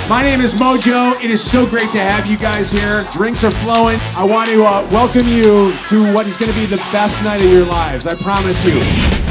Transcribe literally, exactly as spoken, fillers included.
My name is Mojo. It is so great to have you guys here. Drinks are flowing. I want to uh, welcome you to what is going to be the best night of your lives. I promise you.